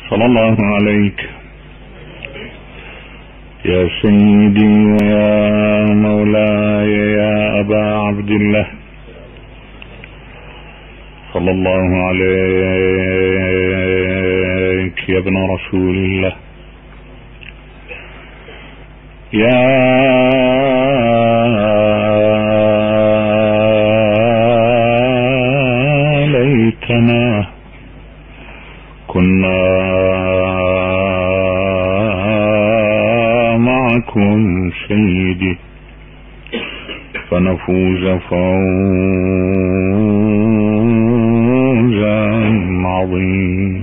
صلى الله عليك يا سيدي ويا مولاي يا أبا عبد الله، صلى الله عليك يا ابن رسول الله. يا ليتنا كنا معكم سيدي فنفوز فوزا عظيما.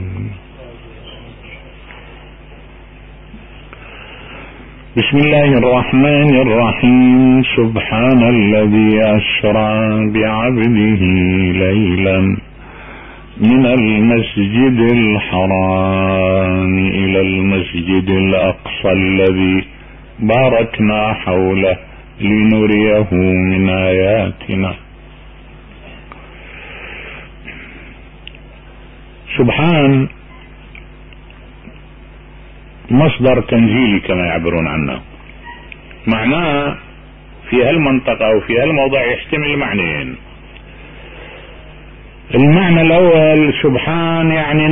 بسم الله الرحمن الرحيم. سبحان الذي أسرى بعبده ليلا من المسجد الحرام إلى المسجد الأقصى الذي باركنا حوله لنريه من آياتنا. سبحان مصدر تنزيلي كما يعبرون عنه، معناه في هالمنطقة أو في هالموضع يحتمل معنيين. المعنى الأول سبحان يعني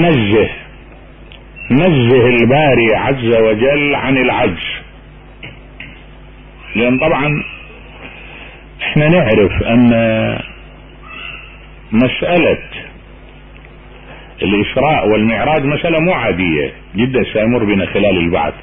نزه الباري عز وجل عن العجز، لأن طبعا احنا نعرف أن مسألة الإسراء والمعراج مسألة مو عادية جدا سيمر بنا خلال البعث.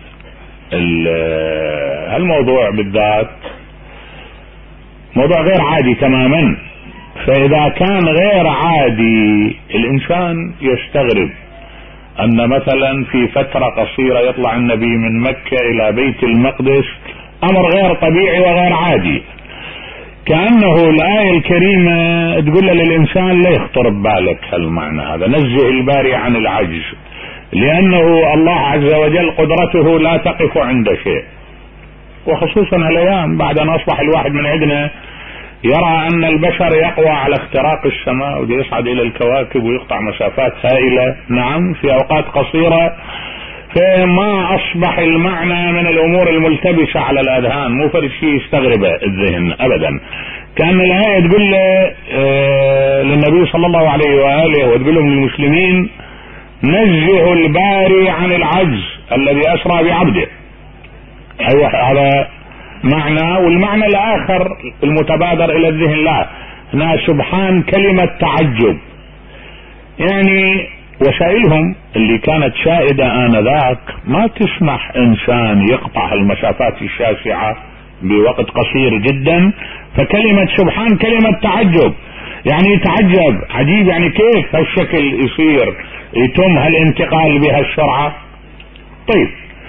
هالموضوع بالذات موضوع غير عادي تماما، فإذا كان غير عادي الإنسان يستغرب أن مثلا في فترة قصيرة يطلع النبي من مكة إلى بيت المقدس، أمر غير طبيعي وغير عادي، كأنه الآية الكريمة تقول للإنسان لا يخطر ببالك هالمعنى هذا، نزه الباري عن العجز، لأنه الله عز وجل قدرته لا تقف عند شيء. وخصوصا الأيام بعد أن أصبح الواحد من عندنا يرى أن البشر يقوى على اختراق السماء ويصعد إلى الكواكب ويقطع مسافات هائلة، نعم في أوقات قصيرة، فما أصبح المعنى من الأمور الملتبسة على الأذهان، مو فرق شيء يستغرب الذهن أبدا. كان الآية تقول للنبي صلى الله عليه وآله وتقول لهم للمسلمين نزه الباري عن العجز الذي أسرى بعبده. أيوة هذا معنى. والمعنى الآخر المتبادر إلى الذهن لا هنا سبحان كلمة تعجب، يعني وسائلهم اللي كانت شائدة آنذاك ما تسمح إنسان يقطع المسافات الشاسعة بوقت قصير جدا، فكلمة سبحان كلمة تعجب، يعني يتعجب عجيب، يعني كيف هالشكل يصير يتم هالانتقال بهالسرعة. طيب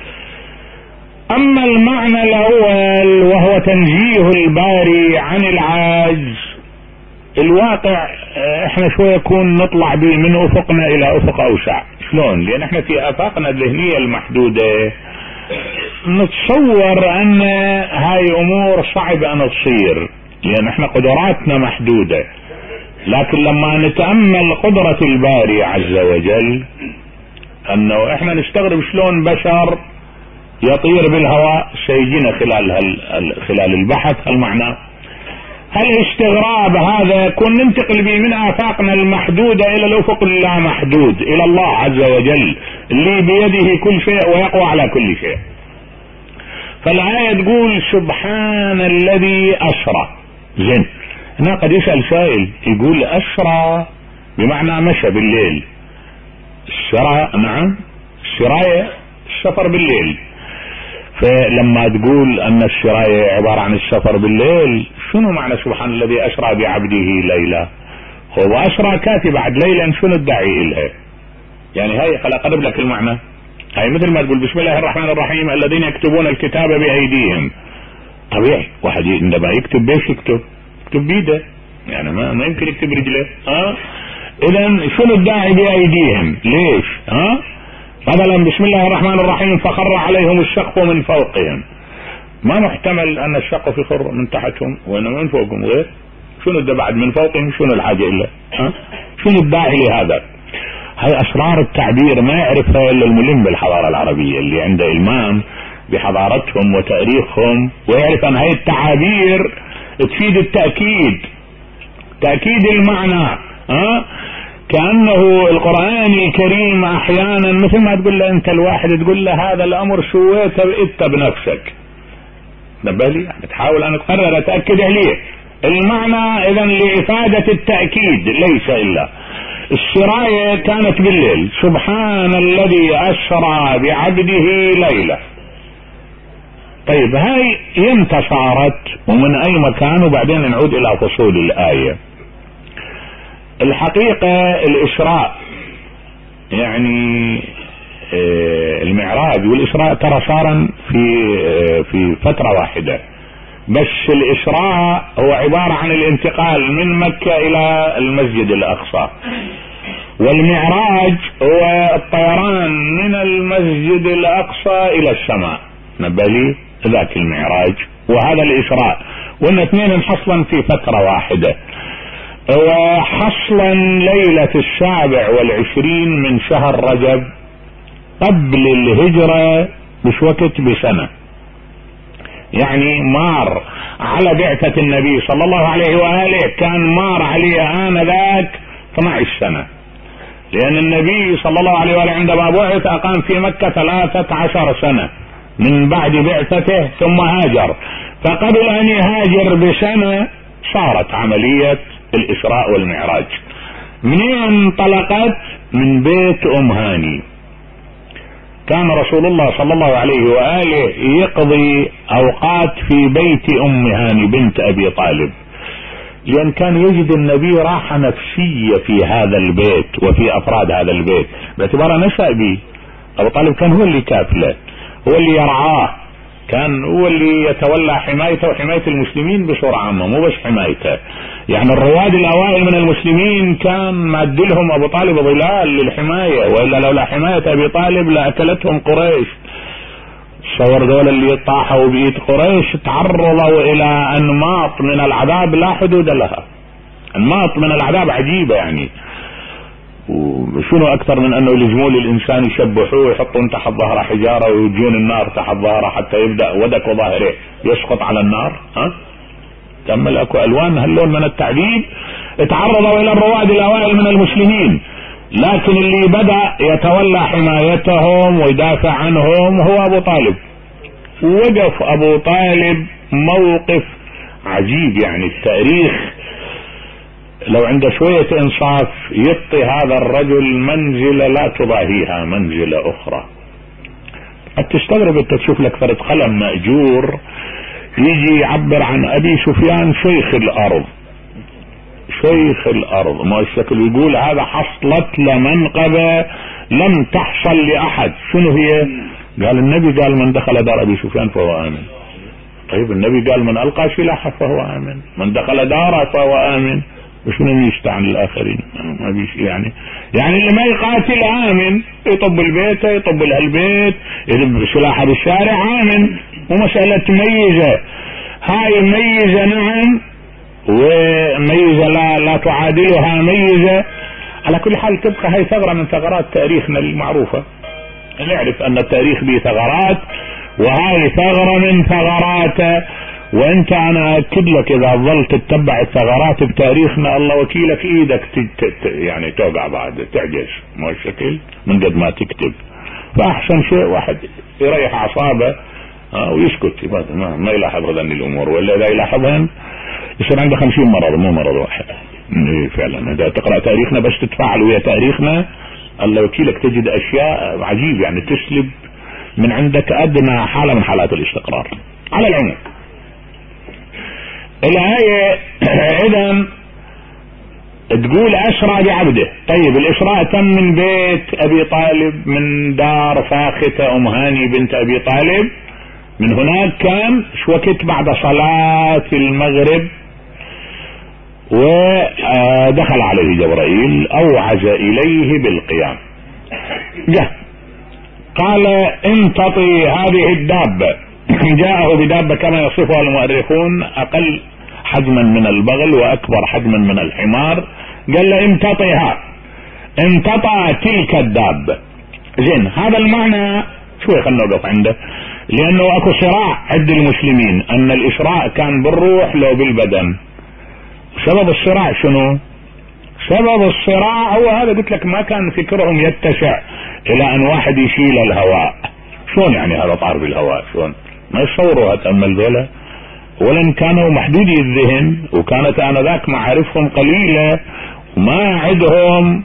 أما المعنى الأول وهو تنزيه الباري عن العاجز، الواقع احنا شوية يكون نطلع به من افقنا الى افق اوسع. شلون؟ لان احنا في افاقنا الذهنية المحدودة نتصور ان هاي امور صعب ان تصير، لان احنا قدراتنا محدودة، لكن لما نتأمل قدرة الباري عز وجل انه احنا نستغرب شلون بشر يطير بالهواء. سيجينا خلال البحث المعنى. هالاستغراب هذا كن ننتقل به من آفاقنا المحدودة إلى الأفق اللامحدود، إلى الله عز وجل اللي بيده كل شيء ويقوى على كل شيء. فالآية تقول سبحان الذي أسرى. زين، هنا قد يسأل سائل يقول أسرى بمعنى مشى بالليل. السرى نعم، السراية السفر بالليل، فلما تقول ان السراية عبارة عن السفر بالليل، شنو معنى سبحان الذي اسرى بعبده ليلا؟ هو اسرى كاتي بعد ليلا، شنو الداعي الها؟ يعني هاي خل اقرب لك المعنى. هاي مثل ما تقول بسم الله الرحمن الرحيم الذين يكتبون الكتاب بايديهم. طبيعي واحد عندما يكتب بيش يكتب بيده، يعني ما يمكن يكتب رجله. اذا شنو الداعي بايديهم؟ ليش؟ مثلا بسم الله الرحمن الرحيم فخر عليهم السقف من فوقهم، ما محتمل ان السقف يخر من تحتهم وانما من فوقهم غير. شنو ده بعد من فوقهم؟ شنو الحاجة الا شنو الداعي لهذا؟ هاي اسرار التعبير ما يعرفها الا الملم بالحضارة العربية، اللي عنده المام بحضارتهم وتاريخهم، ويعرف ان هاي التعابير تفيد التأكيد، تأكيد المعنى. كأنه القرآن الكريم احيانا مثل ما تقول له انت الواحد، تقول له هذا الامر سويته انت بنفسك، نبالي يعني تحاول ان تقرر اتأكد عليه المعنى. اذا لافادة التأكيد ليس الا السراية كانت بالليل، سبحان الذي اسرى بعبده ليلة. طيب هاي يمتى صارت ومن اي مكان؟ وبعدين نعود الى فصول الآية. الحقيقة الاسراء يعني المعراج والاسراء ترى صارا في فترة واحدة، بس الاسراء هو عبارة عن الانتقال من مكة الى المسجد الاقصى، والمعراج هو الطيران من المسجد الاقصى الى السماء، نبالي ذاك المعراج وهذا الاسراء، وان اثنين انحصلا في فترة واحدة. وحصلا ليلة 27 من شهر رجب قبل الهجرة مش وقت بسنة، يعني مار على بعثة النبي صلى الله عليه وآله، كان مار عليه آنذاك 12 سنة، لأن النبي صلى الله عليه وآله عندما بعث أقام في مكة 13 سنة من بعد بعثته ثم هاجر، فقبل أن يهاجر بسنة صارت عملية الإسراء والمعراج. منين انطلقت؟ من بيت أم هاني. كان رسول الله صلى الله عليه وآله يقضي أوقات في بيت أم هاني بنت أبي طالب، لأن كان يجد النبي راحة نفسية في هذا البيت وفي أفراد هذا البيت، باعتباره نشأ به. أبو طالب كان هو اللي كافله، هو اللي يرعاه، كان هو اللي يتولى حمايته وحماية المسلمين بصورة عامة، مو بس حمايته. يعني الرواد الأوائل من المسلمين كان مادلهم أبو طالب ظلال للحماية، وإلا لولا حماية أبي طالب لأكلتهم قريش. تصور دول اللي طاحوا بإيد قريش تعرضوا إلى أنماط من العذاب لا حدود لها، أنماط من العذاب عجيبة يعني. وشنو اكثر من انه يلزموا الانسان يشبحوه ويحطون تحت ظهره حجاره ويجون النار تحت ظهره حتى يبدا ودك وظاهره يسقط على النار؟ تأمل اكو الوان هاللون من التعذيب تعرضوا الى الرواد الاوائل من المسلمين، لكن اللي بدا يتولى حمايتهم ويدافع عنهم هو ابو طالب. وقف ابو طالب موقف عجيب، يعني التاريخ لو عنده شوية انصاف يعطي هذا الرجل منزلة لا تضاهيها منزلة اخرى. قد تستغرب انت تشوف لك فرد قلم مأجور يجي يعبر عن ابي سفيان شيخ الارض، شيخ الارض، ما الشكل يقول هذا حصلت لمنقبة لم تحصل لاحد. شنو هي؟ قال النبي قال من دخل دار ابي سفيان فهو امن. طيب النبي قال من القى سلاحه فهو امن، من دخل داره فهو امن. وشنو يستعن الاخرين؟ ما بيش يعني اللي ما يقاتل امن، يطب البيت يطب البيت يذب سلاحه بالشارع امن. ومسألة ميزة، هاي ميزة نعم، وميزة لا تعادلها ميزة. على كل حال تبقى هاي ثغرة من ثغرات تاريخنا المعروفة، نعرف ان التاريخ به ثغرات، وهاي ثغرة من ثغراته. وانت انا اكد لك اذا ظلت تتبع الثغرات بتاريخنا الله وكيلك ايدك يعني توقع بعد تعجز، مو الشكل من قد ما تكتب. فاحسن شيء واحد يريح اعصابه ويسكت، ما يلاحظ غدا الامور، ولا اذا يلاحظهن يصير عنده 50 مرض مو مرض واحد. فعلا اذا تقرأ تاريخنا بس تتفاعل ويا تاريخنا الله وكيلك تجد اشياء عجيب، يعني تسلب من عندك ادنى حالة من حالات الاستقرار. على العموم الآية اذا تقول اسرى بعبده. طيب الاسراء تم من بيت ابي طالب، من دار فاختة ام هاني بنت ابي طالب. من هناك كان وقت بعد صلاة المغرب، ودخل عليه جبرائيل اوعز اليه بالقيام. جاء قال امتطي هذه الدابة. جاءه بدابة كما يصفها المؤرخون اقل حجما من البغل واكبر حجما من الحمار. قال له امتطيها. انتطى تلك الدابة. زين، هذا المعنى شوي خلنا نوقف عنده، لانه اكو صراع عند المسلمين ان الاسراء كان بالروح لو بالبدن. سبب الصراع شنو؟ سبب الصراع هو هذا، قلت لك ما كان فكرهم يتسع الى ان واحد يشيل الهواء. شلون يعني هذا طار بالهواء؟ شلون ما يصوروا؟ هتأمل ذولا اولا كانوا محدودي الذهن، وكانت انذاك معارفهم قليلة، وما عندهم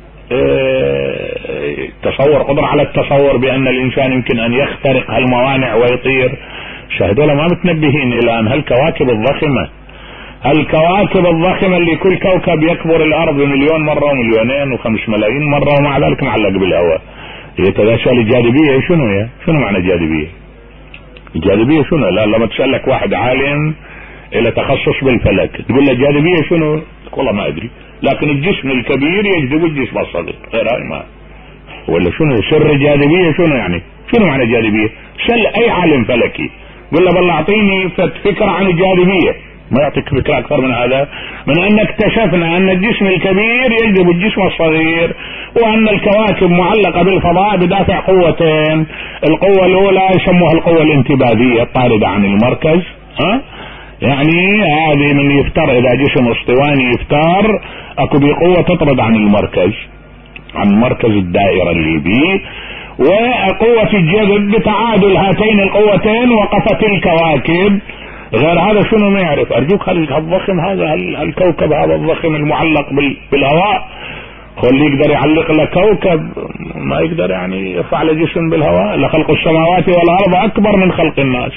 تصور، قدرة على التصور بان الانسان يمكن ان يخترق هالموانع ويطير. شاهدوا ما متنبهين الى ان هالكواكب الضخمة، الكواكب الضخمة اللي كل كوكب يكبر الارض بمليون مرة ومليونين وخمس ملايين مرة، ومع ذلك معلق بالهواء. يتساءل الجاذبية شنو؟ شنو معنى الجاذبية؟ الجاذبية شنو؟ لا لما تسألك واحد عالم الى تخصص بالفلك تقول له الجاذبية شنو؟ والله ما ادري، لكن الجسم الكبير يجذب الجسم الصغير، غير هاي ما. ولا شنو سر الجاذبية؟ شنو يعني؟ شنو معنى الجاذبية؟ سل اي عالم فلكي قل له بالله اعطيني فكرة عن الجاذبية، ما يعطيك فكرة اكثر من هذا، من ان اكتشفنا ان الجسم الكبير يجذب الجسم الصغير، وان الكواكب معلقة بالفضاء بدافع قوتين. القوة الاولى يسموها القوة الانتباهية الطاردة عن المركز، يعني هذه من يفتر، اذا جسم اسطواني يفتر اكو بقوة تطرد عن المركز، عن مركز الدائرة اللي بيه، وقوة الجذب بتعادل هاتين القوتين وقفت الكواكب. غير هذا شنو ما يعرف. ارجوك هالضخم هذا، الكوكب هذا الضخم المعلق بالهواء، خلي يقدر يعلق له كوكب، ما يقدر يعني يرفع له جسم بالهواء. لخلق السماوات والارض اكبر من خلق الناس.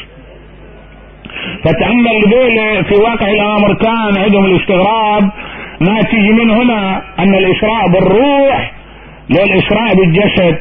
فتأمل ذولا في واقع الامر كان عندهم الاستغراب ناتج من هنا ان الاسراء بالروح لا الاسراء بالجسد.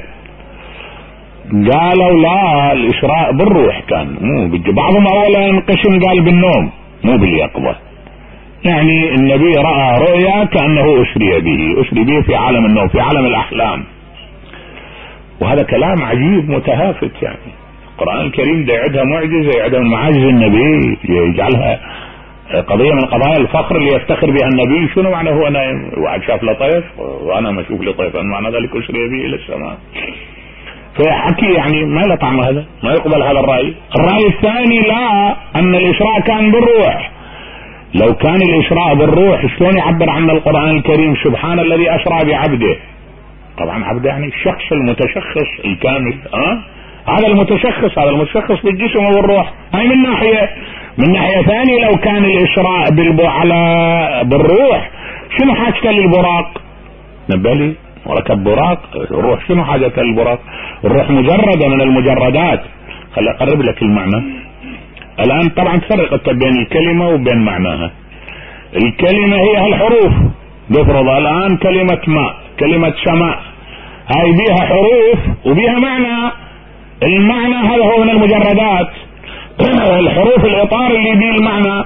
قالوا لا، الاسراء بالروح كان، مو بعضهم اولا قسم قال بالنوم مو باليقظة، يعني النبي رأى رؤيا كأنه اسري به في عالم النوم، في عالم الاحلام. وهذا كلام عجيب متهافت، يعني القرآن الكريم ده يعدها معجزة، يعدها من معاجز النبي، يجعلها قضية من قضايا الفخر اللي يفتخر بها النبي. شنو معنى هو نايم واحد شاف له طيف وانا ما اشوف لي طيف، معنى ذلك اسري به الى السماء؟ فحكي يعني ما له طعم، هذا ما يقبل هذا الرأي. الرأي الثاني لا، ان الاسراء كان بالروح. لو كان الاسراء بالروح شلون يعبر عن القرآن الكريم سبحان الذي اسرى بعبده؟ طبعا عبده يعني الشخص المتشخص الكامل، هذا المتشخص، هذا المتشخص بالجسم والروح. هاي من ناحية. من ناحية ثانية لو كان الاسراء بالروح شنو حاجته للبراق؟ نبالي وركب براق، الروح شنو حاجته للبراق؟ الروح مجردة من المجردات. خلي اقرب لك المعنى الان. طبعا تفرق بين الكلمة وبين معناها. الكلمة هي الحروف. بفرض الان كلمة ماء، كلمة سماء، هاي بيها حروف وبيها معنى. المعنى هذا هو من المجردات. الحروف الاطار اللي بيه المعنى.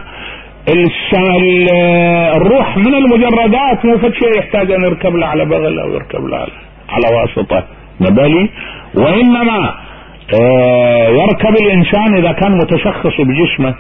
الروح من المجردات، مو فد شيء يحتاج ان يركب له على بغل او يركب له على واسطة نبالي. وانما يركب الانسان اذا كان متشخص بجسمه.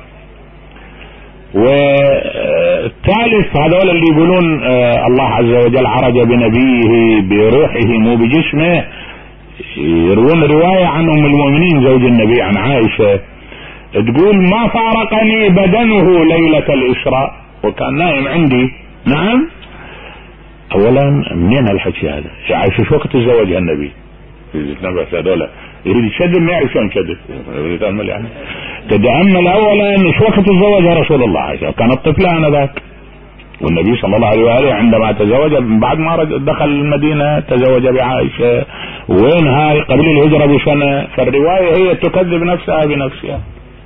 والثالث هذول اللي يقولون الله عز وجل عرج بنبيه بروحه مو بجسمه، يروون رواية عن ام المؤمنين زوج النبي عن عائشة تقول ما فارقني بدنه ليلة الإسراء وكان نائم عندي. نعم. اولا منين هالحكي هذا؟ عائشة شو وقت تزوجها النبي؟ هذول يريد يشدد ما يعرف شلون كذب، يتأمل يعني. تتأمل اولا شو وقت تزوجها رسول الله عائشة؟ كانت طفلة انذاك، والنبي صلى الله عليه وآله عندما تزوج بعد ما دخل المدينة تزوج بعائشة. وين هاي؟ قبل الهجرة بسنة. فالرواية هي تكذب نفسها بنفسها.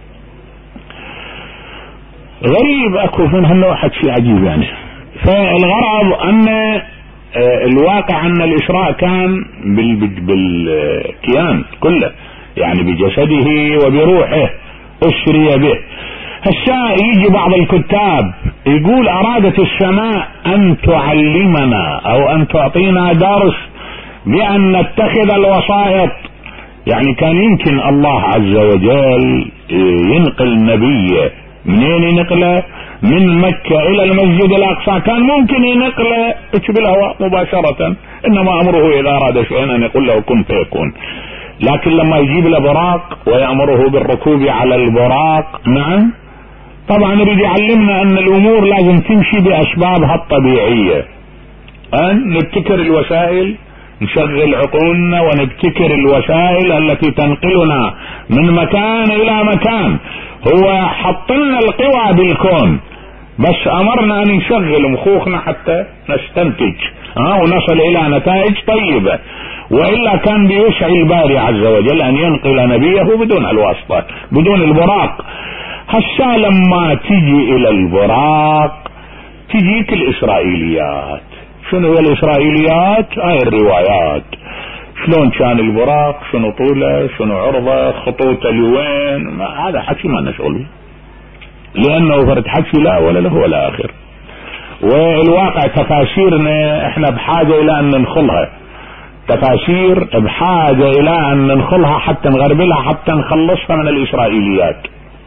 غريب اكو من هالنوع شيء عجيب يعني. فالغرض ان الواقع ان الاسراء كان بالكيان كله، يعني بجسده وبروحه اسري به. هسا يجي بعض الكتاب يقول ارادت السماء ان تعلمنا او ان تعطينا درس بان نتخذ الوسائط. يعني كان يمكن الله عز وجل ينقل نبيه منين ينقله؟ من مكة الى المسجد الاقصى كان ممكن ينقله بالهواء مباشرة، انما امره اذا اراد شيئا ان يقول له كن فيكون. لكن لما يجيب له براق ويأمره بالركوب على البراق، نعم طبعا يريد يعلمنا ان الامور لازم تمشي باسبابها الطبيعية، ان نبتكر الوسائل، نشغل عقولنا ونبتكر الوسائل التي تنقلنا من مكان الى مكان. هو حطلنا القوى بالكون، بس امرنا ان نشغل مخوخنا حتى نستنتج ونصل الى نتائج طيبة، وإلا كان بيسعى الباري عز وجل أن ينقل نبيه بدون الواسطة، بدون البراق. هسا لما تجي إلى البراق تجيك الإسرائيليات. شنو هي الإسرائيليات؟ هاي الروايات، شلون كان البراق، شنو طوله، شنو عرضه، خطوطه لوين، هذا حكي ما نشغل، لأنه فرد حكي لا ولا له ولا آخر. والواقع تفاسيرنا احنا بحاجة إلى أن ننخلها، تفاسير بحاجة الى ان ننخلها حتى نغربلها، حتى نخلصها من الاسرائيليات.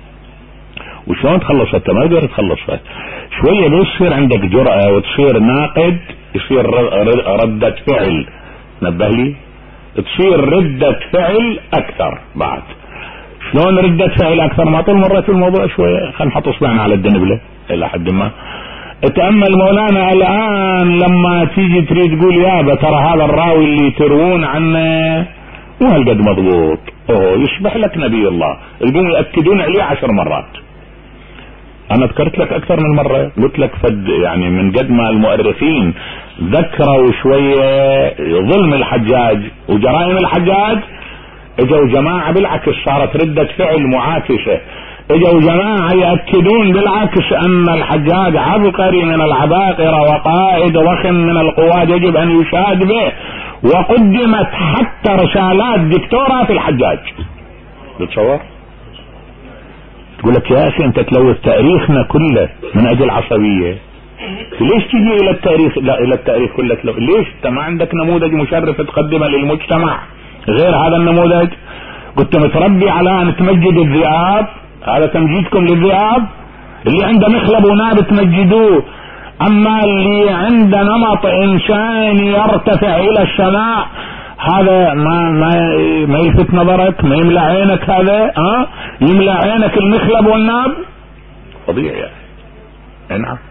وشلون تخلصها؟ ما تقدر تخلصها. شوية بس يصير عندك جرأة وتصير ناقد، يصير ردة فعل، نبه لي، تصير ردة فعل اكثر. بعد شلون ردة فعل اكثر؟ ما طول مرة في الموضوع شوية، خلينا نحط اصبعنا على الدنبلة الى حد ما. اتأمل مولانا الآن لما تيجي تريد تقول يابا ترى هذا الراوي اللي تروون عنه وهالقد مضبوط، يشبح لك نبي الله، يقوموا يأكدون عليه 10 مرات. انا ذكرت لك اكثر من مرة، قلت لك فد يعني من قد ما المؤرخين ذكروا شوية ظلم الحجاج وجرائم الحجاج، اجوا جماعة بالعكس صارت ردة فعل معاكسة، اجوا جماعة يأكدون بالعكس ان الحجاج عبقري من العباقرة وقائد ضخم من القواد يجب ان يشاد به، وقدمت حتى رسالات دكتوراه في الحجاج. بتصور؟ تقول لك يا اخي انت تلوث تاريخنا كله من اجل عصبية، ليش تجي الى التاريخ؟ لا الى التاريخ كله ليش؟ انت ما عندك نموذج مشرف تقدمه للمجتمع غير هذا النموذج؟ كنت متربي على ان تمجد الذئاب، هذا تمجيدكم للذئاب، اللي عنده مخلب وناب تمجدوه، اما اللي عنده نمط انسان يرتفع الى السماء هذا ما يلفت نظرك، ما يملى عينك، هذا يملى عينك المخلب والناب، طبيعي يعني. نعم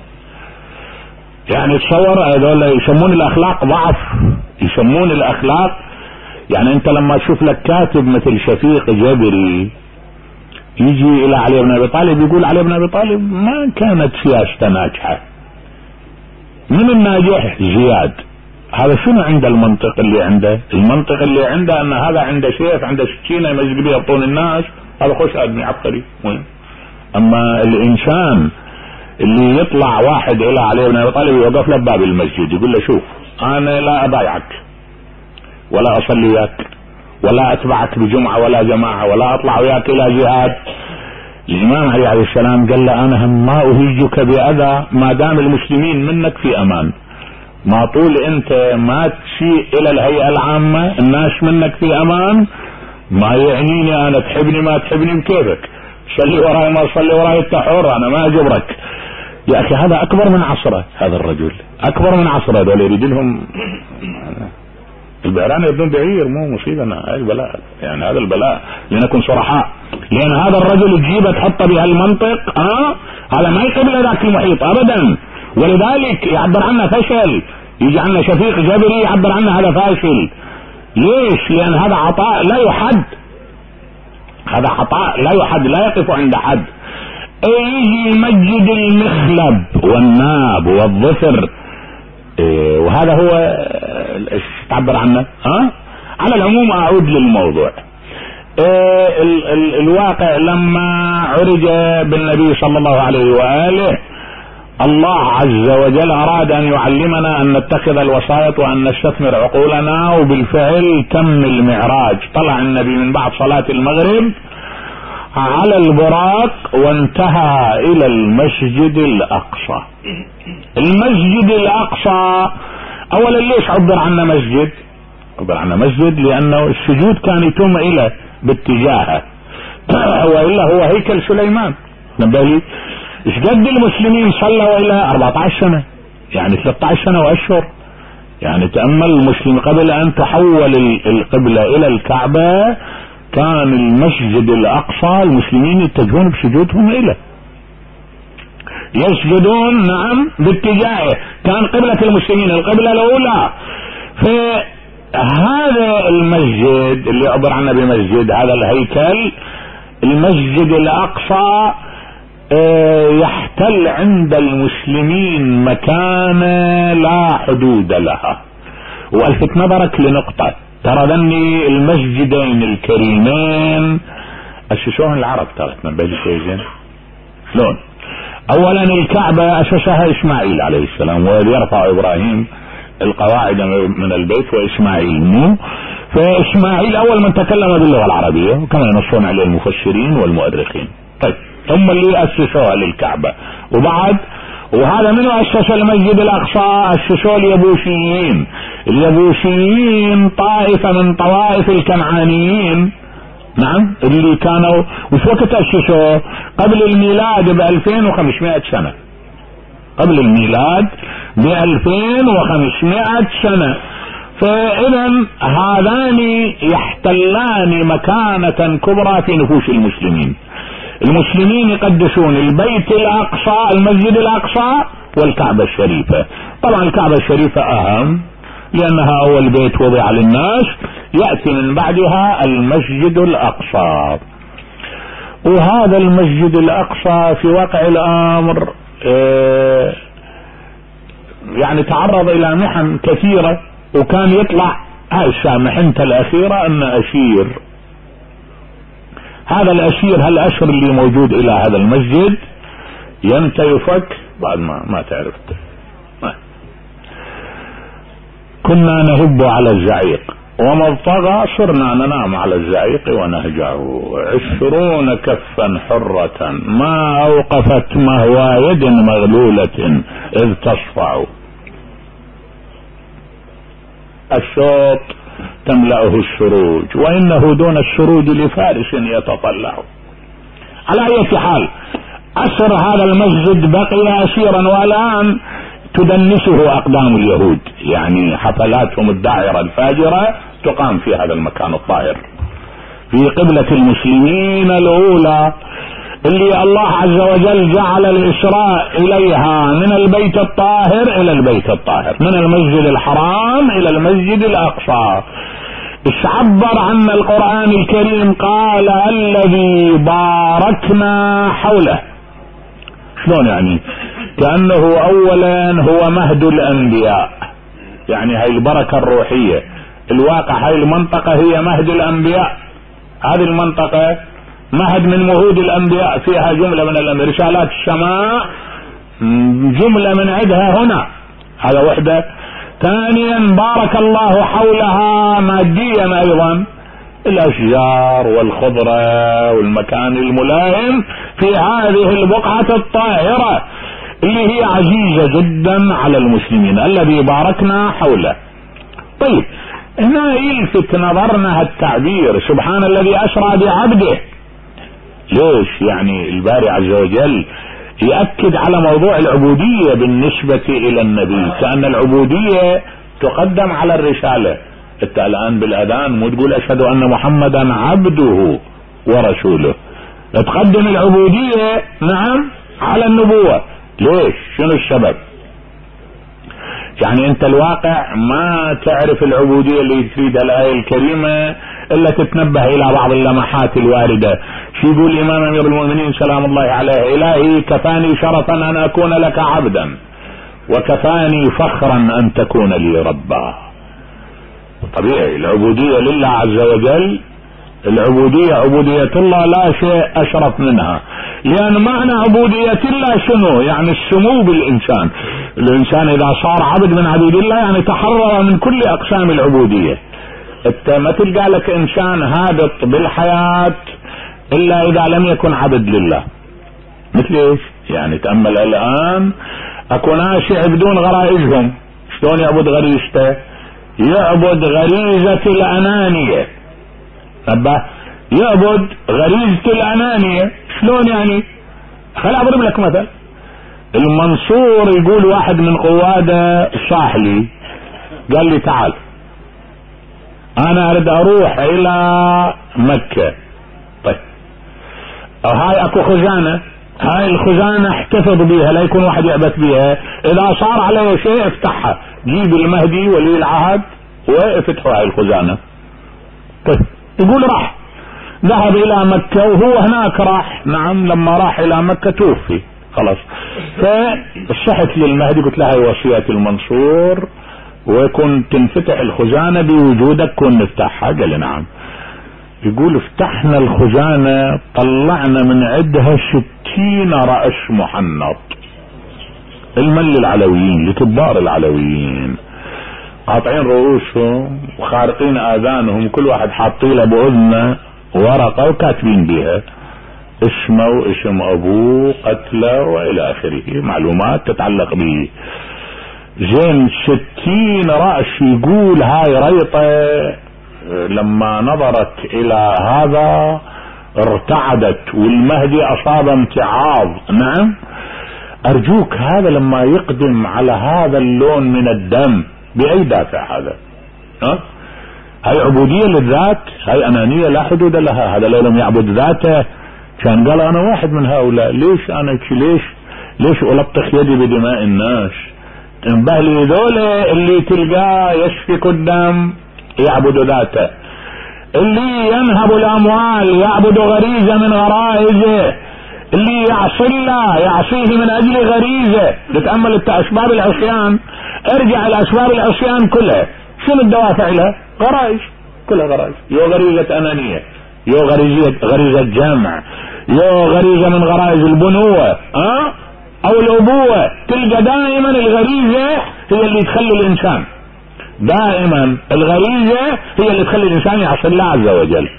يعني تصور هذول يسمون الاخلاق ضعف، يسمون الاخلاق. يعني انت لما تشوف لك كاتب مثل شفيق جبري يجي الى علي بن ابي طالب يقول علي بن ابي طالب ما كانت سياسته ناجحة، من الناجح زياد. هذا شنو عنده؟ المنطق اللي عنده، المنطق اللي عنده ان هذا عنده سيف، عنده سكينة يمزق بها بطون الناس، هذا خوش ادمي عبقري. اما الانسان اللي يطلع واحد الى علي بن ابي طالب يوقف له باب المسجد يقول له شوف انا لا ابايعك ولا اصلي وياك ولا اتبعك بجمعة ولا جماعة ولا اطلع وياك الى جهاد. الامام علي عليه السلام قال له انا ما اهيجك باذى ما دام المسلمين منك في امان، ما طول انت ما تسيء الى الهيئة العامة الناس منك في امان، ما يعنيني انا تحبني ما تحبني بكيفك، صلي وراي ما صلي وراي انت حر، انا ما اجبرك. يا اخي هذا اكبر من عصره، هذا الرجل اكبر من عصره. هذول يريد لهم البعران يبدون بعير، مو مصيبة البلاء، يعني هذا البلاء لنكن صرحاء، لان هذا الرجل تجيبه تحطه بهالمنطق هذا ما يقبل ذاك المحيط ابدا، ولذلك يعبر عنه فشل. يجي عنا شفيق جبري يعبر عنه هذا فاشل. ليش؟ لان هذا عطاء لا يحد، هذا عطاء لا يحد، لا يقف عند حد. يجي يمجد المخلب والناب والظفر، وهذا هو ايش تعبر عنه. على العموم اعود للموضوع. الواقع لما عرج بالنبي صلى الله عليه وآله الله عز وجل اراد ان يعلمنا ان نتخذ الوسائط وان نستثمر عقولنا، وبالفعل تم المعراج. طلع النبي من بعد صلاة المغرب على البراق وانتهى الى المسجد الاقصى. المسجد الاقصى اولا ليش عبر عنه مسجد؟ عبر عنه مسجد لانه السجود كان يتم اليه باتجاهه، والا هو هيكل سليمان. نبالي ايش قد المسلمين صلوا الى 14 سنة، يعني 13 سنة واشهر. يعني تأمل المسلم قبل ان تحول القبلة الى الكعبة كان المسجد الاقصى المسلمين يتجهون بسجودهم اليه، يسجدون نعم باتجاهه، كان قبلة المسلمين القبلة الاولى. فهذا المسجد اللي عبر عنه بمسجد، هذا الهيكل المسجد الاقصى يحتل عند المسلمين مكانة لا حدود لها. والفت نظرك لنقطة، ترى ذني المسجدين الكريمين اسسوهن العرب، ترى تنبه شيء زين شلون. اولا الكعبة اسسها اسماعيل عليه السلام، وإذ يرفع ابراهيم القواعد من البيت واسماعيل مو، فاسماعيل اول من تكلم باللغة العربية وكما ينصون عليه المفسرين والمؤرخين. طيب هم اللي اسسوها للكعبة، وبعد وهذا منو اسس المسجد الاقصى؟ اسسوه اليبوسيين. اليبوسيين طائفة من طوائف الكنعانيين، نعم، اللي كانوا وش وقت اسسوه؟ قبل الميلاد ب2500 سنة، قبل الميلاد ب2500 سنة. فاذا هذان يحتلان مكانة كبرى في نفوس المسلمين. المسلمين يقدسون البيت الاقصى، المسجد الاقصى والكعبة الشريفة. طبعا الكعبة الشريفة اهم لانها اول بيت وضع للناس، يأتي من بعدها المسجد الاقصى. وهذا المسجد الاقصى في واقع الامر يعني تعرض الى محن كثيرة، وكان يطلع محنته الاخيرة ان اشير، هذا الاشير هالاشر اللي موجود الى هذا المسجد يمتى يفك بعد ما تعرف. كنا نهب على الزعيق وما طغى، صرنا ننام على الزعيق ونهجعه. 20 كفا حرة ما اوقفت مهوى يد مغلولة اذ تصفع. الشوط تملأه السروج وانه دون السروج لفارس يتطلع. على اي حال اسر هذا المسجد بقي اسيرا، والان تدنسه اقدام اليهود، يعني حفلاتهم الداعرة الفاجرة تقام في هذا المكان الطاهر في قبلة المسلمين الاولى، اللي الله عز وجل جعل الاسراء اليها من البيت الطاهر الى البيت الطاهر، من المسجد الحرام الى المسجد الاقصى. عبر عن القرآن الكريم قال الذي باركنا حوله. شلون يعني؟ كأنه اولا هو مهد الانبياء، يعني هاي البركة الروحية. الواقع هاي المنطقة هي مهد الانبياء، هذه المنطقة مهد من مهود الانبياء، فيها جملة من رسالات السماء، جملة من عدها هنا، هذا وحدة. ثانيا بارك الله حولها ماديا ايضا، الاشجار والخضرة والمكان الملائم في هذه البقعة الطاهرة اللي هي عزيزة جدا على المسلمين، الذي باركنا حوله. طيب هنا يلفت نظرنا التعبير سبحان الذي اسرى بعبده. ليش؟ يعني الباري عز وجل يأكد على موضوع العبودية بالنسبة الى النبي، كأن العبودية تقدم على الرسالة. انت الان بالاذان مو تقول اشهد ان محمدا عبده ورسوله، تقدم العبودية نعم على النبوة. ليش؟ شنو السبب؟ يعني انت الواقع ما تعرف العبودية اللي تريدها الآية الكريمة الا تتنبه الى بعض اللمحات الواردة. شو يقول الامام امير المؤمنين سلام الله عليه؟ الهي كفاني شرفا ان اكون لك عبدا، وكفاني فخرا ان تكون لي ربا. طبيعي العبودية لله عز وجل، العبودية عبودية الله لا شيء اشرف منها، لان معنى عبودية الله شنو؟ يعني السمو بالانسان. الانسان اذا صار عبد من عبيد الله يعني تحرر من كل اقسام العبودية. انت ما تلقى لك انسان هابط بالحياة الا اذا لم يكن عبد لله. مثل ايش؟ يعني تأمل الان اكو ناس يعبدون غرائزهم. شلون يعبد غريزته؟ يعبد غريزة الانانية. يعبد غريزة الانانية. شلون يعني؟ خليني اضرب لك مثل. المنصور يقول واحد من قواده صاح لي قال لي تعال انا اريد اروح الى مكة. طيب هاي اكو خزانة، هاي الخزانة احتفظ بيها لا يكون واحد يعبث بيها، اذا صار عليه شيء افتحها، جيب المهدي ولي العهد وافتحوا هاي الخزانة. طيب يقول راح ذهب الى مكة وهو هناك راح، نعم لما راح الى مكة توفي خلاص. فصحت للمهدي قلت له هاي وصية المنصور وكنت تنفتح الخزانة بوجودك كن نفتحها. قال لي نعم. يقول فتحنا الخزانة طلعنا من عندها 60 رأس محنط، المل العلويين لكبار العلويين قاطعين رؤوسهم وخارقين آذانهم، كل واحد حاطين له بأذنه ورقة وكاتبين بها اسمه واسم ابوه قتله والى اخره، معلومات تتعلق به. زين 60 رأس. يقول هاي ريطة لما نظرت الى هذا ارتعدت والمهدي اصاب امتعاض. نعم ارجوك هذا لما يقدم على هذا اللون من الدم باي دافع هذا؟ هاي عبودية للذات، هاي انانية لا حدود لها. هذا لو لم يعبد ذاته كان قال انا واحد من هؤلاء، ليش انا ليش الطخ يدي بدماء الناس؟ انبهلي ذولا اللي تلقاه يسفك الدم يعبد ذاته، اللي ينهب الاموال يعبد غريزة من غرائزه، اللي يعصي الله يعصيه من اجل غريزة. تتأمل اسباب العصيان، ارجع الى اسباب العصيان كلها شنو الدوافع لها؟ غرائز، كلها غرائز. يو غريزة انانية، يو غريزة جمع، يو غريزة من غرائز البنوة او الابوة. تلقى دائما الغريزة هي اللي تخلي الانسان، دائما الغريزة هي اللي تخلي الانسان يعصي الله عز وجل.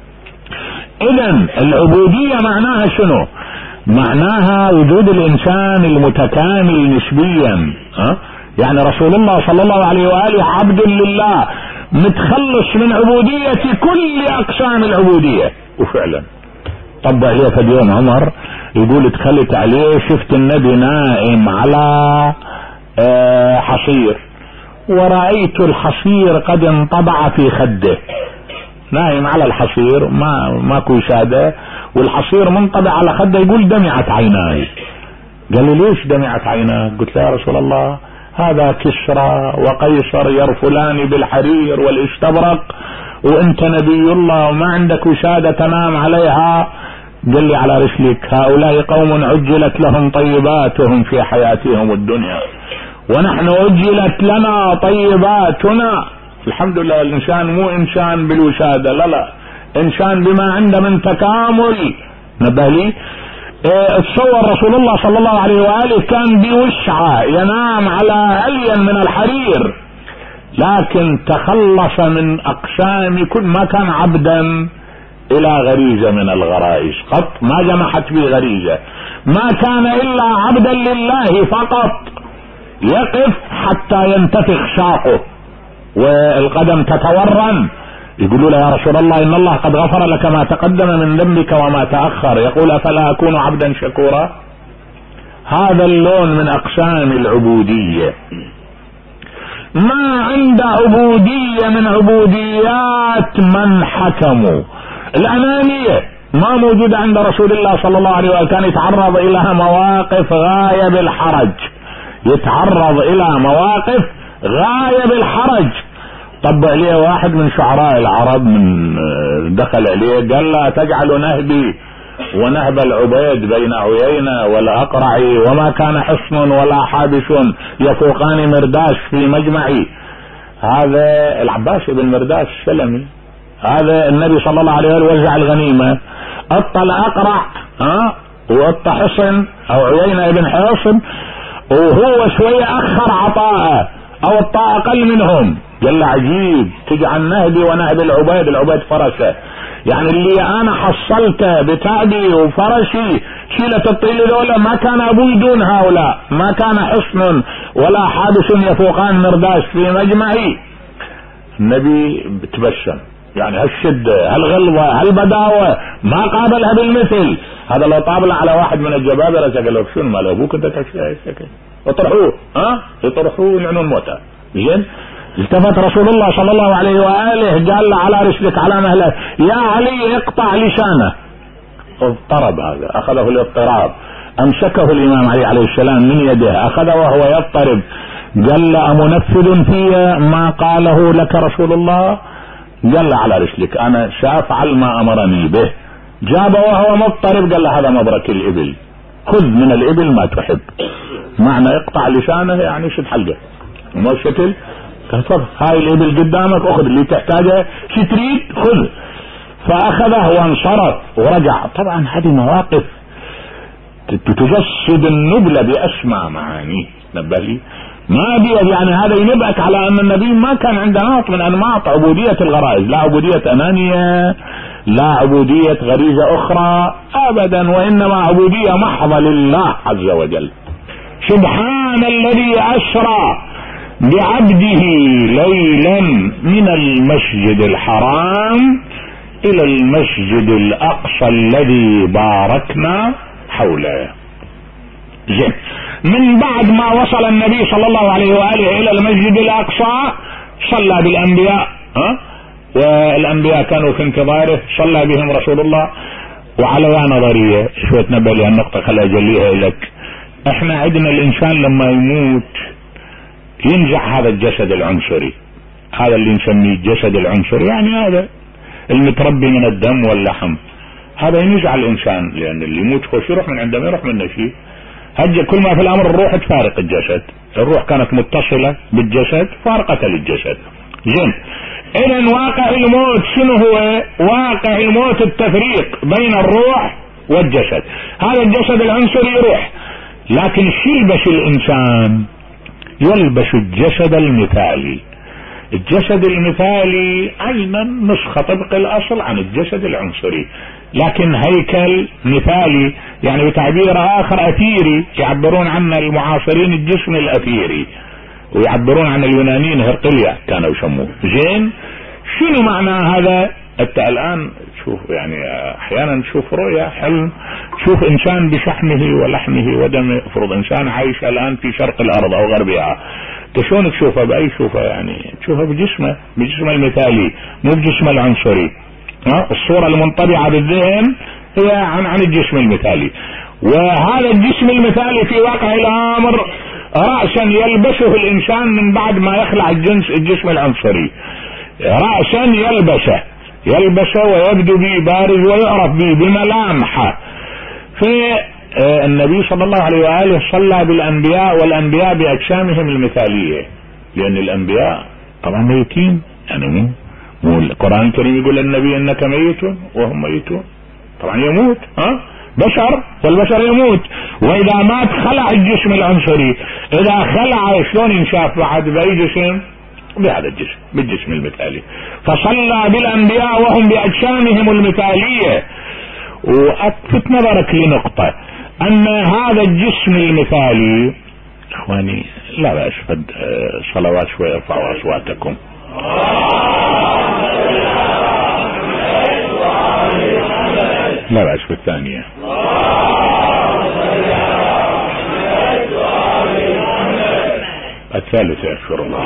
اذا العبودية معناها شنو؟ معناها وجود الانسان المتكامل نسبيا. يعني رسول الله صلى الله عليه وآله عبد لله متخلص من عبودية كل اقسام العبودية. وفعلا طبع عليه في اليوم عمر يقول دخلت عليه شفت النبي نائم على حصير ورأيت الحصير قد انطبع في خده، نايم على الحصير ماكو وسادة والحصير منطبع على خده. يقول دمعت عيناي. قال لي ليش دمعت عيناك؟ قلت له يا رسول الله هذا كسرى وقيصر يرفلان بالحرير والاستبرق وانت نبي الله وما عندك وسادة تنام عليها. قال لي على رسلك، هؤلاء قوم عجلت لهم طيباتهم في حياتهم الدنيا ونحن عجلت لنا طيباتنا. الحمد لله الانسان مو انسان بالوسادة، لا انسان بما عنده من تكامل. نبهلي اتصور رسول الله صلى الله عليه وآله كان بوسعة ينام على ألين من الحرير، لكن تخلص من اقسام كل ما كان عبدا الى غريزة من الغرائز قط ما جمحت به غريزة، ما كان الا عبدا لله فقط، يقف حتى ينتفخ ساقه والقدم تتورم. يقولوا له يا رسول الله ان الله قد غفر لك ما تقدم من ذنبك وما تأخر. يقول افلا اكون عبدا شكورا؟ هذا اللون من اقسام العبودية. ما عند عبودية من عبوديات من حكموا. الأنانية ما موجودة عند رسول الله صلى الله عليه وسلم، كان يتعرض إلى مواقف غاية بالحرج، يتعرض إلى مواقف غاية بالحرج. طبع عليه واحد من شعراء العرب من دخل عليه قال لا تجعل نهبي ونهب العبيد بين عيينة والأقرع وما كان حصن ولا حابس يفوقان مرداس في مجمعي. هذا العباس بن مرداس السلمي، هذا النبي صلى الله عليه وسلم وزع الغنيمة، اطل اقرع واطل حصن او عيينة ابن حصن وهو شوية اخر عطاءه او الطاء اقل منهم. قال له عجيب تجعل نهبي ونهب العبيد فرسه، يعني اللي انا حصلته بتعبي وفرسي شيلة الطيل دولة ما كان ابوي دون هؤلاء، ما كان حصن ولا حادث يفوقان مرداس في مجمعي. النبي بتبسم يعني هالشدة هالغلظة هالبداوة ما قابلها بالمثل. هذا لو طابل على واحد من الجبابرة قال له شنو مال ابوك انت تحكي اطرحوه يطرحوه يعنون موته. زين التفت رسول الله صلى الله عليه واله قال له على رسلك على مهله يا علي اقطع لسانه. اضطرب هذا اخذه الاضطراب امسكه الامام علي عليه السلام من يده اخذه وهو يضطرب قال له امنفذ في ما قاله لك رسول الله؟ قال له على رسلك انا سافعل ما امرني به. جابه وهو مضطرب قال له هذا مبرك الابل خذ من الابل ما تحب. معنى اقطع لسانه يعني شد حلقه مو شكل تفضل هاي الابل قدامك اخذ اللي تحتاجه شي تريد خذ. فاخذه وانصرف ورجع. طبعا هذه مواقف تجسد النبلة باسمى معانيه. نبه لي ما بيد يعني هذا ينبئك على ان النبي ما كان عنده نمط من انماط عبودية الغرائز، لا عبودية انانية لا عبودية غريزة اخرى ابدا، وانما عبودية محضة لله عز وجل. سبحان الذي اسرى بعبده ليلا من المسجد الحرام الى المسجد الاقصى الذي باركنا حوله. زين من بعد ما وصل النبي صلى الله عليه وآله الى المسجد الاقصى صلى بالانبياء والانبياء كانوا في انتظاره صلى بهم رسول الله. وعلى نظرية شوية نبه لي النقطة خليها اجليها لك. احنا عندنا الانسان لما يموت ينزع هذا الجسد العنصري، هذا اللي نسميه الجسد العنصري، يعني هذا المتربي من الدم واللحم، هذا ينزع الانسان لان اللي يموت خوش يروح من عنده ما يروح منه شيء. هجة كل ما في الامر الروح تفارق الجسد، الروح كانت متصلة بالجسد فارقتها للجسد. زين اذا واقع الموت شنو هو؟ واقع الموت التفريق بين الروح والجسد. هذا الجسد العنصري يروح، لكن شو يلبس الانسان؟ يلبس الجسد المثالي. الجسد المثالي عينا نسخة طبق الاصل عن الجسد العنصري، لكن هيكل مثالي، يعني بتعبير اخر اثيري يعبرون عنه المعاصرين الجسم الاثيري، ويعبرون عن اليونانيين هرقليا كانوا يسموه. زين شنو معنى هذا؟ انت الان شوف يعني احيانا تشوف رؤيا حلم، تشوف انسان بشحمه ولحمه ودمه، افرض انسان عايش الان في شرق الارض او غربها، شلون تشوفه؟ باي شوفه؟ يعني تشوفه بجسمه المثالي مو بجسمه العنصري. الصورة المنطبعة بالذهن هي عن الجسم المثالي. وهذا الجسم المثالي في واقع الامر رأسا يلبسه الانسان من بعد ما يخلع الجسم العنصري، رأسا يلبسه ويبدو به بارز ويعرف به بملامحه. في النبي صلى الله عليه وآله صلى بالانبياء والانبياء باجسامهم المثالية، لان الانبياء طبعا ميتين، يعني مو القرآن الكريم يقول للنبي انك ميت وهم ميتون، طبعا يموت بشر والبشر يموت. واذا مات خلع الجسم العنصري، اذا خلع شلون ينشاف بعد باي جسم؟ بهذا الجسم، بالجسم المثالي. فصلى بالانبياء وهم باجسامهم المثالية. والفت نظرك لنقطة ان هذا الجسم المثالي اخواني لا بأس صلوات شوي ارفعوا اصواتكم. لا بأس في الثانية. الثالثة أشكر الله.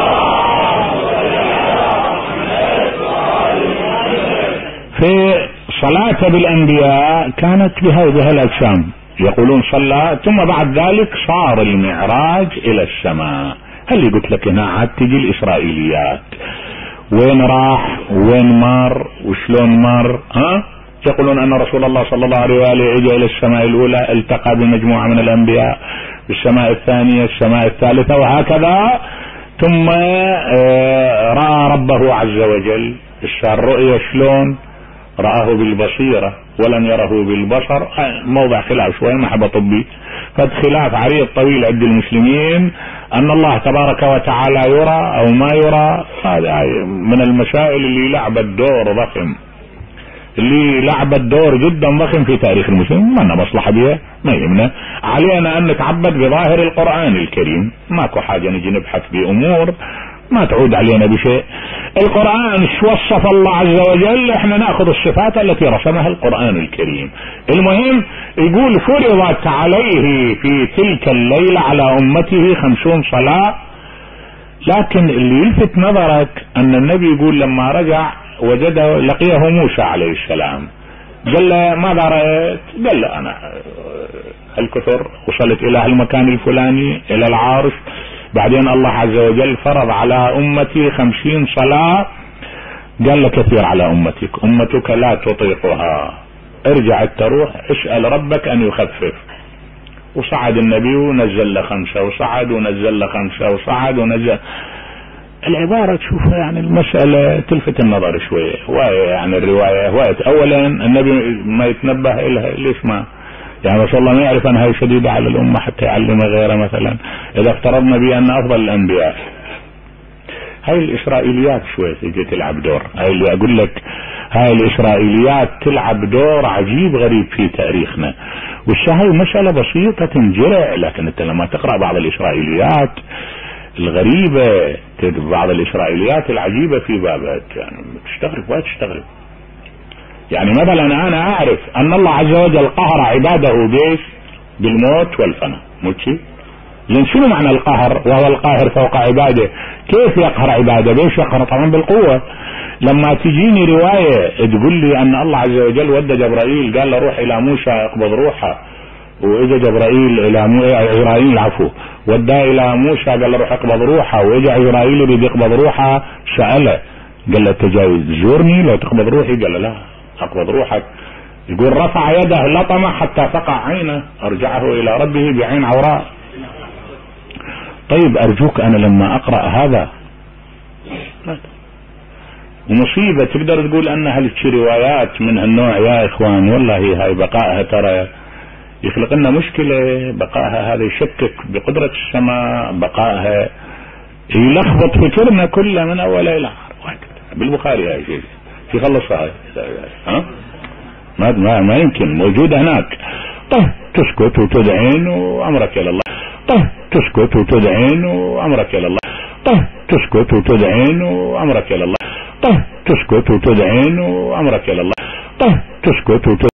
في صلاة بالأنبياء كانت بهذه الأجسام، يقولون صلى، ثم بعد ذلك صار المعراج إلى السماء. هل قلت لك هنا عاد تجي الإسرائيليات، وين راح وين مر وشلون مر؟ يقولون ان رسول الله صلى الله عليه وآله اجى الى السماء الاولى، التقى بمجموعة من الانبياء، بالسماء الثانية، السماء الثالثة، وهكذا، ثم رأى ربه عز وجل. الرؤية شلون؟ رآه بالبصيرة ولم يره بالبصر، موضع خلاف شوي محبة طبي، فخلاف عريض طويل عند المسلمين ان الله تبارك وتعالى يرى او ما يرى. هذا من المسائل اللي لعبت دور ضخم، اللي لعبت دور جدا ضخم في تاريخ المسلمين. ما لنا مصلحة بها، ما يهمنا، علينا ان نتعبد بظاهر القرآن الكريم، ماكو حاجة نجي نبحث بأمور ما تعود علينا بشيء. القرآن وصف الله عز وجل، احنا ناخذ الصفات التي رسمها القرآن الكريم. المهم يقول فرضت عليه في تلك الليلة على امته 50 صلاة. لكن اللي يلفت نظرك ان النبي يقول لما رجع وجده لقيه موسى عليه السلام، قال له ماذا رأيت؟ قال له انا الكثر، وصلت الى المكان الفلاني الى العارش، بعدين الله عز وجل فرض على امتي 50 صلاة. قال له كثير على امتك لا تطيقها، ارجع تروح اسأل ربك ان يخفف. وصعد النبي ونزل له 5، وصعد ونزل له 5، وصعد ونزل. العبارة تشوفها يعني المسألة تلفت النظر شوية، هواية يعني الرواية هواية. اولا النبي ما يتنبه لها، ليش ما يعني رسول الله ما يعرف انها شديدة على الامة حتى يعلم غيره؟ مثلا اذا افترضنا بان افضل الانبياء، هاي الاسرائيليات شوية تجي تلعب دور. هاي اللي اقول لك، هاي الاسرائيليات تلعب دور عجيب غريب في تاريخنا. والشهي مسألة بسيطة تنجرع، لكن انت لما تقرأ بعض الاسرائيليات الغريبة، بعض الاسرائيليات العجيبة في بابها، يعني تستغرب ولا تستغرب. يعني مثلا انا اعرف ان الله عز وجل قهر عباده بيش بالموت والفناء، موتشي. لان شنو معنى القهر؟ وهو القاهر فوق عباده. كيف يقهر عباده؟ بيش يقهر؟ طبعا بالقوة. لما تجيني رواية تقول لي ان الله عز وجل ودى جبرائيل قال له روح الى موسى اقبض روحه، واجا جبرائيل الى عزرائيل العفو وداه الى موسى قال له روح اقبض روحه، واجا عزرائيل يريد يقبض روحه سأله قال له تجاوز زورني لو تقبض روحي؟ قال له لا اقبض روحك. يقول رفع يده لطمه حتى تقع عينه، ارجعه الى ربه بعين عوراء. طيب ارجوك انا لما اقرأ هذا ومصيبة تقدر تقول انها لك روايات من هالنوع يا اخوان، والله هاي بقائها ترى يخلق لنا مشكلة. بقائها هذا يشكك بقدرة السماء، بقائها يلخبط فكرنا كله من اول الى اخر. بالبخاري هاي شيء يخلصها ها؟ ما يمكن موجودة هناك. طيب تسكت وتدعين وامرك الى الله. طيب تسكت وتدعين وامرك الى الله. طيب تسكت وتدعين وامرك الى الله. طيب تسكت وتدعين وامرك الى الله. طيب تسكت